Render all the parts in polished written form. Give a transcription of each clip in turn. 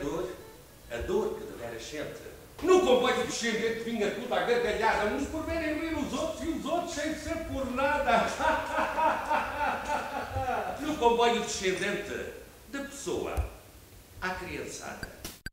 a dor que deveras sente. No comboio descendente vinha tudo à gargalhada, uns por verem rir os outros e os outros sem ser por nada. No comboio descendente, da pessoa à criançada.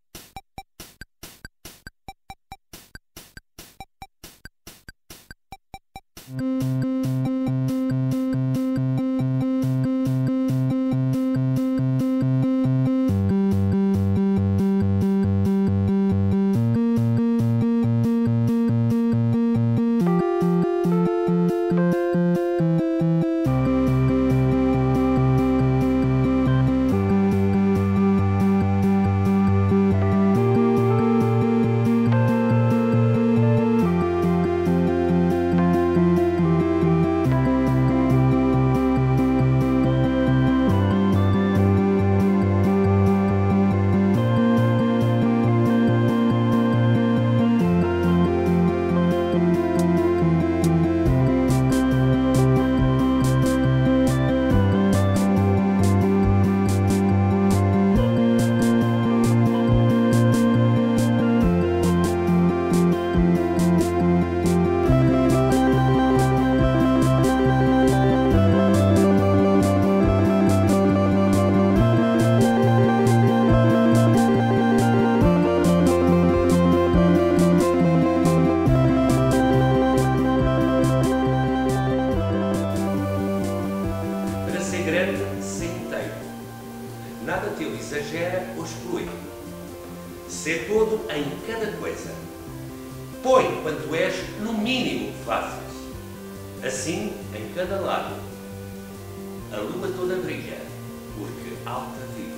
Nada teu exagera ou exclui. Sê todo em cada coisa. Põe quanto és no mínimo que fazes. Assim, em cada lado, a lua toda brilha, porque alta vive.